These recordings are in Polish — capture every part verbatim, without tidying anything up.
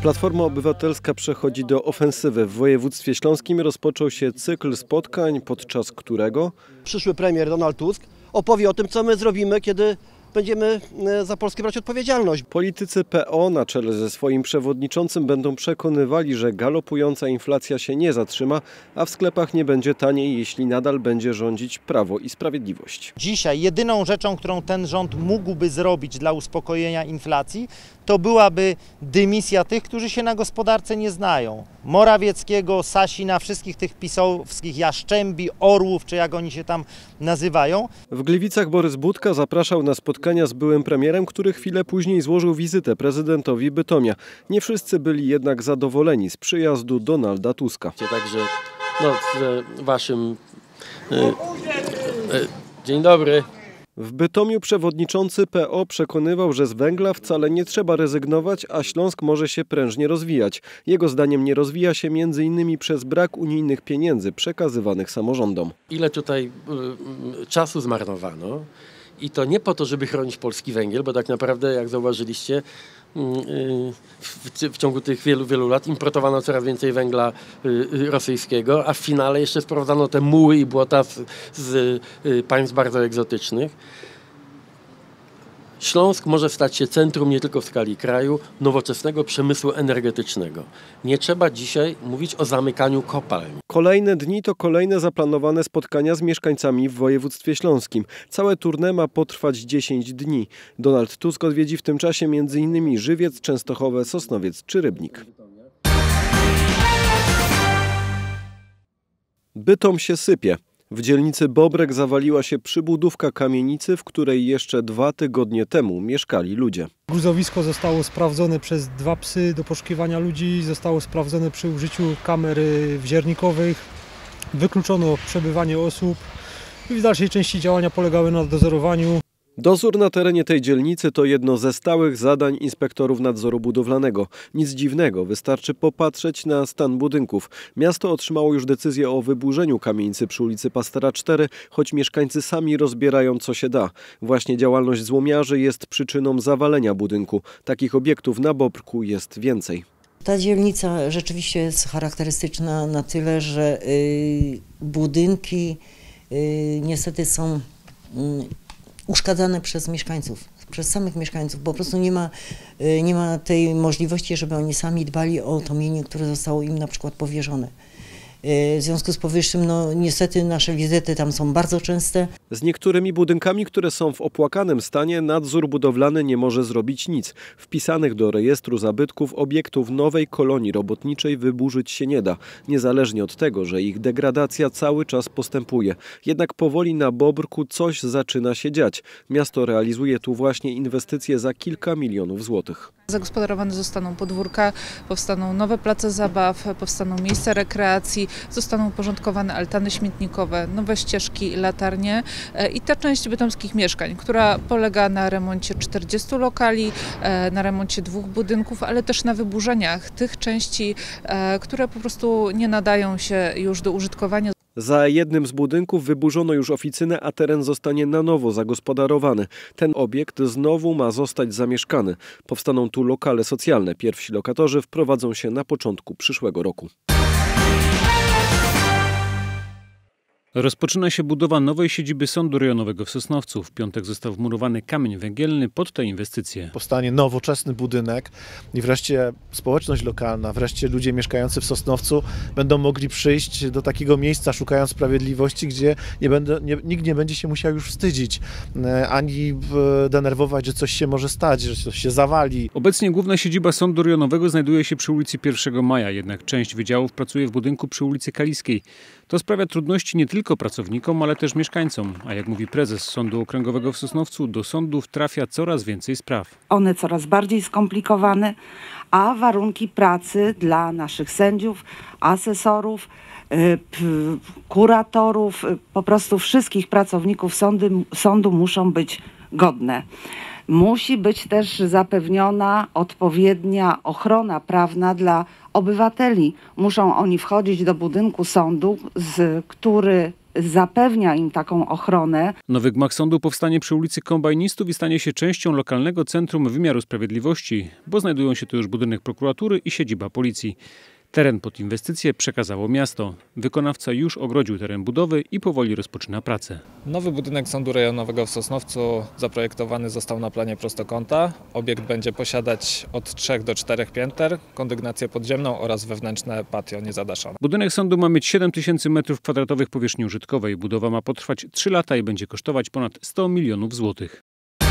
Platforma Obywatelska przechodzi do ofensywy. W województwie śląskim rozpoczął się cykl spotkań, podczas którego przyszły premier Donald Tusk opowie o tym, co my zrobimy, kiedy będziemy za Polskę brać odpowiedzialność. Politycy P O na czele ze swoim przewodniczącym będą przekonywali, że galopująca inflacja się nie zatrzyma, a w sklepach nie będzie taniej, jeśli nadal będzie rządzić Prawo i Sprawiedliwość. Dzisiaj jedyną rzeczą, którą ten rząd mógłby zrobić dla uspokojenia inflacji, to byłaby dymisja tych, którzy się na gospodarce nie znają. Morawieckiego, Sasina, wszystkich tych pisowskich Jaszczębi, Orłów, czy jak oni się tam nazywają. W Gliwicach Borys Budka zapraszał na spotkania z byłym premierem, który chwilę później złożył wizytę prezydentowi Bytomia. Nie wszyscy byli jednak zadowoleni z przyjazdu Donalda Tuska. Także no, z waszym... E, e, dzień dobry. W Bytomiu przewodniczący P O przekonywał, że z węgla wcale nie trzeba rezygnować, a Śląsk może się prężnie rozwijać. Jego zdaniem nie rozwija się między innymi przez brak unijnych pieniędzy przekazywanych samorządom. Ile tutaj y, czasu zmarnowano i to nie po to, żeby chronić polski węgiel, bo tak naprawdę, jak zauważyliście, y, y, w, w ciągu tych wielu, wielu lat importowano coraz więcej węgla y, y, rosyjskiego, a w finale jeszcze sprowadzano te muły i błota z, z y, państw bardzo egzotycznych. Śląsk może stać się centrum nie tylko w skali kraju, nowoczesnego przemysłu energetycznego. Nie trzeba dzisiaj mówić o zamykaniu kopalń. Kolejne dni to kolejne zaplanowane spotkania z mieszkańcami w województwie śląskim. Całe tournée ma potrwać dziesięć dni. Donald Tusk odwiedzi w tym czasie między innymi Żywiec, Częstochowę, Sosnowiec czy Rybnik. Bytom się sypie. W dzielnicy Bobrek zawaliła się przybudówka kamienicy, w której jeszcze dwa tygodnie temu mieszkali ludzie. Gruzowisko zostało sprawdzone przez dwa psy do poszukiwania ludzi, zostało sprawdzone przy użyciu kamer wziernikowych, wykluczono przebywanie osób i w dalszej części działania polegały na dozorowaniu. Dozór na terenie tej dzielnicy to jedno ze stałych zadań inspektorów nadzoru budowlanego. Nic dziwnego, wystarczy popatrzeć na stan budynków. Miasto otrzymało już decyzję o wyburzeniu kamienicy przy ulicy Pastera cztery, choć mieszkańcy sami rozbierają co się da. Właśnie działalność złomiarzy jest przyczyną zawalenia budynku. Takich obiektów na Bobrku jest więcej. Ta dzielnica rzeczywiście jest charakterystyczna na tyle, że y, budynki y, niestety są y, uszkadzane przez mieszkańców, przez samych mieszkańców. Po prostu nie ma, nie ma tej możliwości, żeby oni sami dbali o to mienie, które zostało im na przykład powierzone. W związku z powyższym, no niestety nasze wizyty tam są bardzo częste. Z niektórymi budynkami, które są w opłakanym stanie, nadzór budowlany nie może zrobić nic. Wpisanych do rejestru zabytków obiektów nowej kolonii robotniczej wyburzyć się nie da, niezależnie od tego, że ich degradacja cały czas postępuje. Jednak powoli na Bobrku coś zaczyna się dziać. Miasto realizuje tu właśnie inwestycje za kilka milionów złotych. Zagospodarowane zostaną podwórka, powstaną nowe place zabaw, powstaną miejsca rekreacji, zostaną uporządkowane altany śmietnikowe, nowe ścieżki, latarnie i ta część bytomskich mieszkań, która polega na remoncie czterdziestu lokali, na remoncie dwóch budynków, ale też na wyburzeniach tych części, które po prostu nie nadają się już do użytkowania. Za jednym z budynków wyburzono już oficynę, a teren zostanie na nowo zagospodarowany. Ten obiekt znowu ma zostać zamieszkany. Powstaną tu lokale socjalne. Pierwsi lokatorzy wprowadzą się na początku przyszłego roku. Rozpoczyna się budowa nowej siedziby Sądu Rejonowego w Sosnowcu. W piątek został wmurowany kamień węgielny pod tę inwestycję. Powstanie nowoczesny budynek i wreszcie społeczność lokalna, wreszcie ludzie mieszkający w Sosnowcu będą mogli przyjść do takiego miejsca, szukając sprawiedliwości, gdzie nie będę, nie, nikt nie będzie się musiał już wstydzić, ani denerwować, że coś się może stać, że coś się zawali. Obecnie główna siedziba Sądu Rejonowego znajduje się przy ulicy pierwszego maja, jednak część wydziałów pracuje w budynku przy ulicy Kaliskiej. To sprawia trudności nie tylko pracownikom, ale też mieszkańcom. A jak mówi prezes Sądu Okręgowego w Sosnowcu, do sądów trafia coraz więcej spraw. One coraz bardziej skomplikowane, a warunki pracy dla naszych sędziów, asesorów, kuratorów, po prostu wszystkich pracowników sądy, sądu muszą być godne. Musi być też zapewniona odpowiednia ochrona prawna dla obywateli. Muszą oni wchodzić do budynku sądu, z, który zapewnia im taką ochronę. Nowy gmach sądu powstanie przy ulicy Kombajnistów i stanie się częścią lokalnego Centrum Wymiaru Sprawiedliwości, bo znajdują się tu już budynek prokuratury i siedziba policji. Teren pod inwestycje przekazało miasto. Wykonawca już ogrodził teren budowy i powoli rozpoczyna pracę. Nowy budynek Sądu Rejonowego w Sosnowcu zaprojektowany został na planie prostokąta. Obiekt będzie posiadać od trzech do czterech pięter, kondygnację podziemną oraz wewnętrzne patio niezadaszone. Budynek sądu ma mieć siedem tysięcy metrów kwadratowych powierzchni użytkowej. Budowa ma potrwać trzy lata i będzie kosztować ponad sto milionów złotych.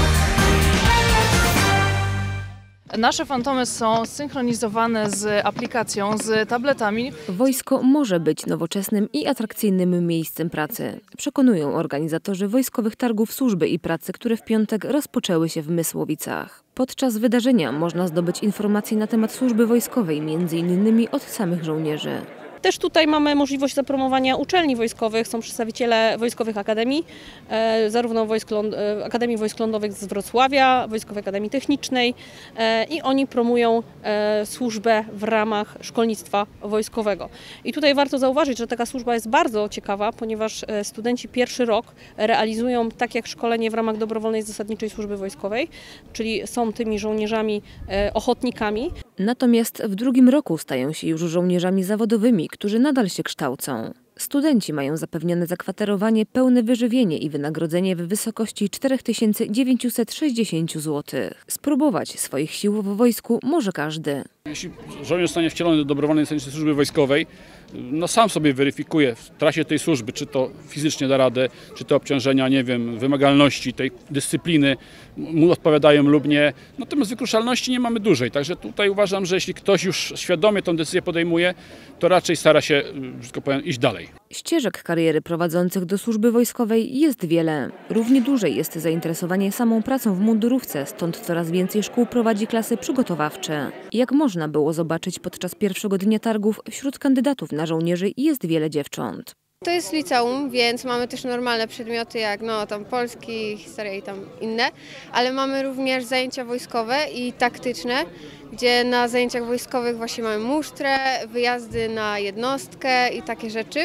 Nasze fantomy są synchronizowane z aplikacją, z tabletami. Wojsko może być nowoczesnym i atrakcyjnym miejscem pracy. Przekonują organizatorzy wojskowych targów służby i pracy, które w piątek rozpoczęły się w Mysłowicach. Podczas wydarzenia można zdobyć informacje na temat służby wojskowej, między innymi od samych żołnierzy. Też tutaj mamy możliwość zapromowania uczelni wojskowych, są przedstawiciele wojskowych akademii, e, zarówno wojsk ląd, e, Akademii Wojsk Lądowych z Wrocławia, Wojskowej Akademii Technicznej e, i oni promują e, służbę w ramach szkolnictwa wojskowego. I tutaj warto zauważyć, że taka służba jest bardzo ciekawa, ponieważ e, studenci pierwszy rok realizują tak jak szkolenie w ramach dobrowolnej zasadniczej służby wojskowej, czyli są tymi żołnierzami e, ochotnikami. Natomiast w drugim roku stają się już żołnierzami zawodowymi, którzy nadal się kształcą. Studenci mają zapewnione zakwaterowanie, pełne wyżywienie i wynagrodzenie w wysokości cztery tysiące dziewięćset sześćdziesiąt złotych. Spróbować swoich sił w wojsku może każdy. Jeśli żołnierz zostanie wcielony do dobrowolnej zasadniczej służby wojskowej, no sam sobie weryfikuje w trakcie tej służby, czy to fizycznie da radę, czy te obciążenia, nie wiem, wymagalności, tej dyscypliny mu odpowiadają lub nie. Natomiast wykruszalności nie mamy dużej, także tutaj uważam, że jeśli ktoś już świadomie tę decyzję podejmuje, to raczej stara się, że tak powiem, iść dalej. Ścieżek kariery prowadzących do służby wojskowej jest wiele. Równie duże jest zainteresowanie samą pracą w mundurówce, stąd coraz więcej szkół prowadzi klasy przygotowawcze. Jak można było zobaczyć podczas pierwszego dnia targów, wśród kandydatów na żołnierzy jest wiele dziewcząt. To jest liceum, więc mamy też normalne przedmioty jak no, tam polski, historia i tam inne, ale mamy również zajęcia wojskowe i taktyczne, gdzie na zajęciach wojskowych właśnie mamy musztrę, wyjazdy na jednostkę i takie rzeczy.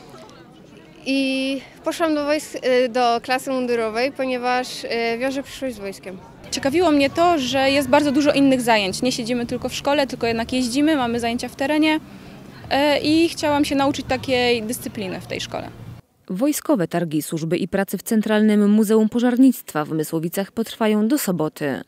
I poszłam do, wojsk, do klasy mundurowej, ponieważ wiążę przyszłość z wojskiem. Ciekawiło mnie to, że jest bardzo dużo innych zajęć. Nie siedzimy tylko w szkole, tylko jednak jeździmy, mamy zajęcia w terenie i chciałam się nauczyć takiej dyscypliny w tej szkole. Wojskowe targi służby i pracy w Centralnym Muzeum Pożarnictwa w Mysłowicach potrwają do soboty.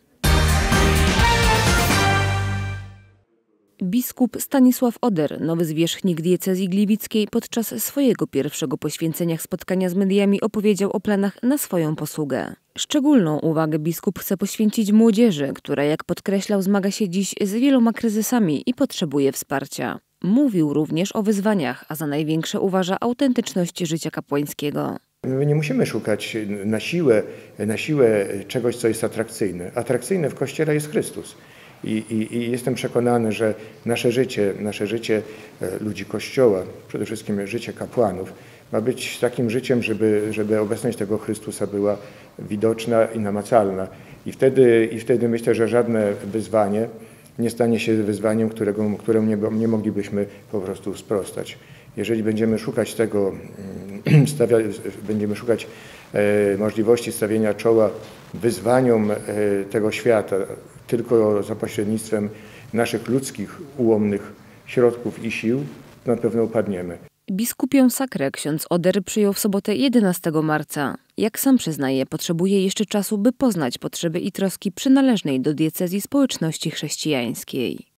Biskup Stanisław Oder, nowy zwierzchnik diecezji gliwickiej, podczas swojego pierwszego poświęcenia spotkania z mediami opowiedział o planach na swoją posługę. Szczególną uwagę biskup chce poświęcić młodzieży, która, jak podkreślał, zmaga się dziś z wieloma kryzysami i potrzebuje wsparcia. Mówił również o wyzwaniach, a za największe uważa autentyczność życia kapłańskiego. My nie musimy szukać na siłę, na siłę czegoś, co jest atrakcyjne. Atrakcyjne w Kościele jest Chrystus. I, i, I jestem przekonany, że nasze życie, nasze życie ludzi Kościoła, przede wszystkim życie kapłanów, ma być takim życiem, żeby, żeby obecność tego Chrystusa była widoczna i namacalna. I wtedy, i wtedy myślę, że żadne wyzwanie nie stanie się wyzwaniem, którego, któremu nie, nie moglibyśmy po prostu sprostać. Jeżeli będziemy szukać tego, stawia, będziemy szukać e, możliwości stawienia czoła wyzwaniom e, tego świata tylko za pośrednictwem naszych ludzkich, ułomnych środków i sił, na pewno upadniemy. Biskupią sakrę ksiądz Oder przyjął w sobotę jedenastego marca. Jak sam przyznaje, potrzebuje jeszcze czasu, by poznać potrzeby i troski przynależnej do diecezji społeczności chrześcijańskiej.